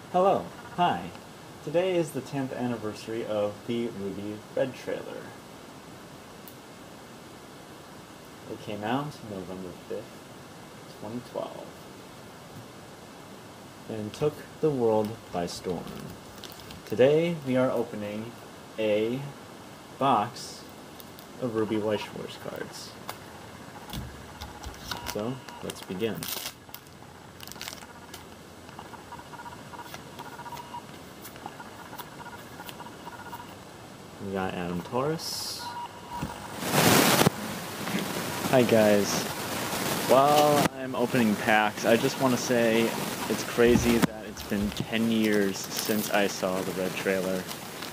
Hello, hi. Today is the 10th anniversary of the RWBY Red trailer. It came out November 5th, 2012, and took the world by storm. Today we are opening a box of RWBY Weiss Schwarz cards. So, let's begin. We got Adam Taurus. Hi guys. While I'm opening packs, I just want to say it's crazy that it's been 10 years since I saw the Red trailer.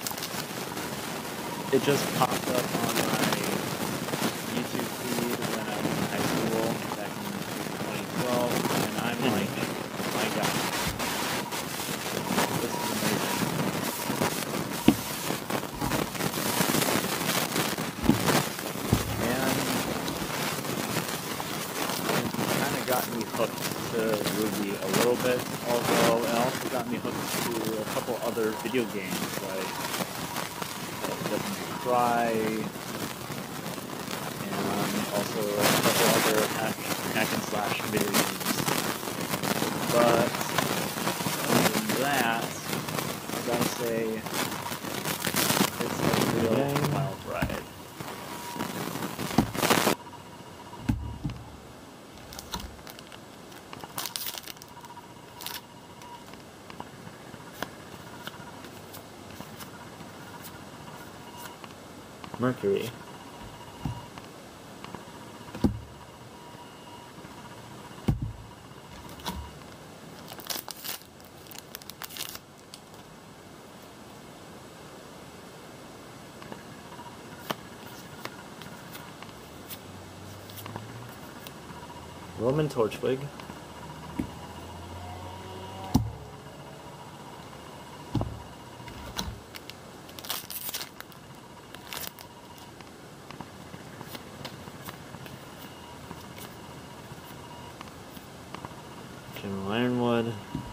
It just popped up on my YouTube feed when I was in high school back in 2012, and I'm like, oh my god, this is amazing. Got me hooked to RWBY a little bit, although it also got me hooked to a couple other video games like Devil May Cry, and also a couple other hack and slash video games. But other than that, I gotta say, it's a real wild ride. Mercury. Roman Torchwig. General Ironwood.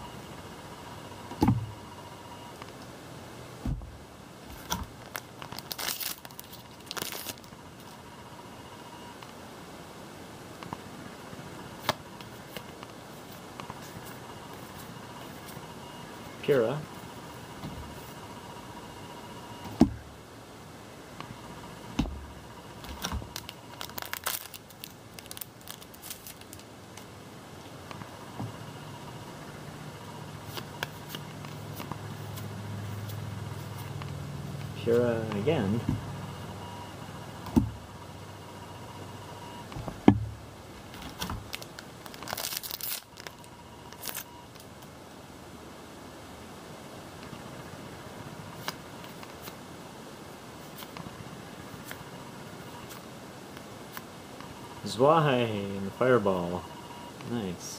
Pyrrha. Pyrrha again. Zwei and Fireball. Nice.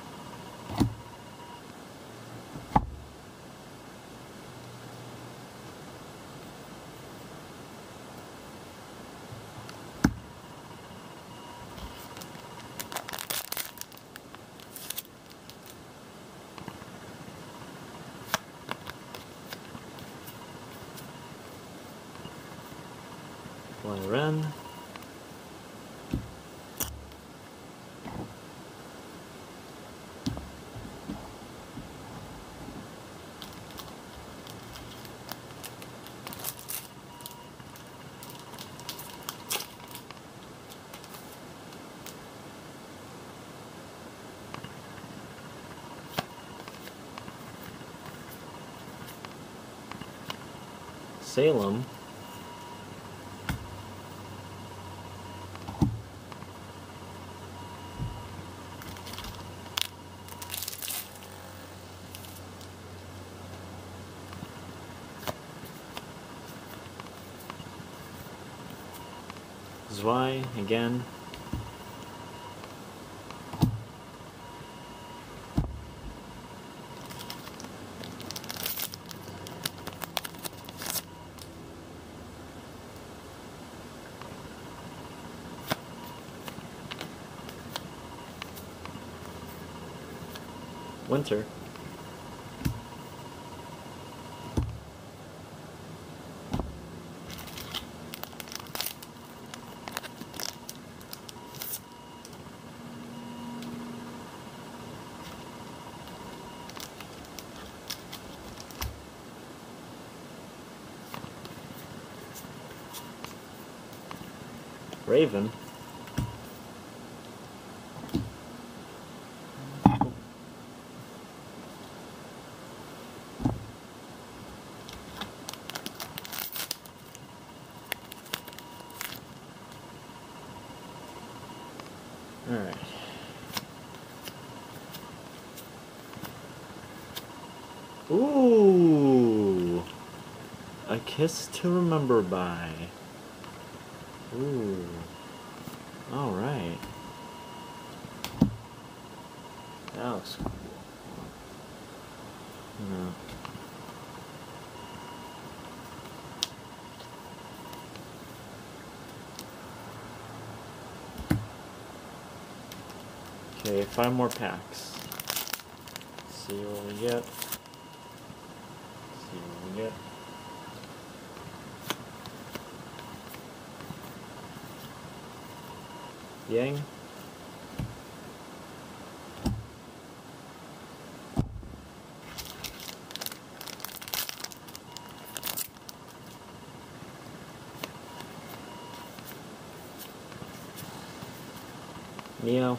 Ren. Salem. Zwei again. Winter. Raven. Alright. Ooh! A kiss to remember by. Ooh. Alright. That looks cool. No. Okay, 5 more packs. See what we get. See what we get. Yang. Neo.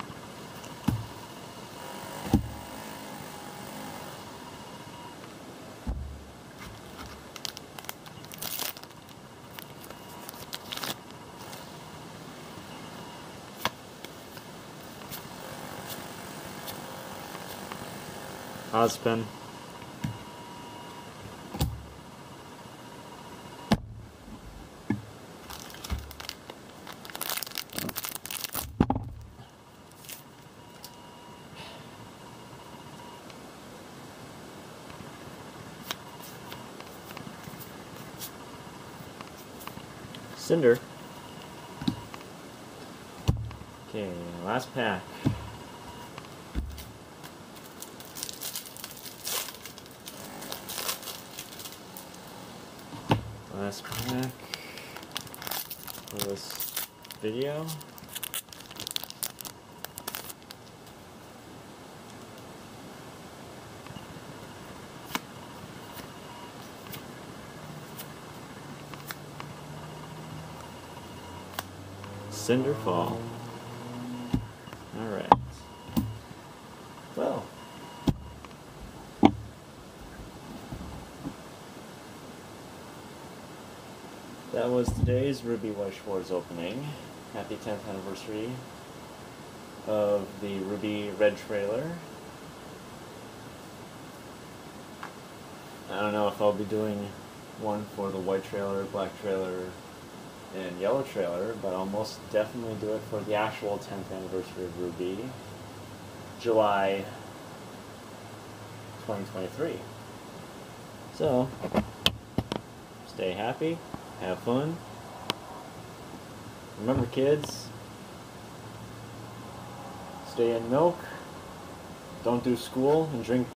Ozpin. Cinder. Okay, last pack. Last pack for this video. Cinderfall. Alright. Well. That was today's RWBY Weiss Schwarz opening. Happy 10th anniversary of the RWBY Red trailer. I don't know if I'll be doing one for the white trailer, black trailer, and yellow trailer, but I'll most definitely do it for the actual 10th anniversary of RWBY, July 2023. So, stay happy, have fun. Remember, kids, stay in milk, don't do school, and drink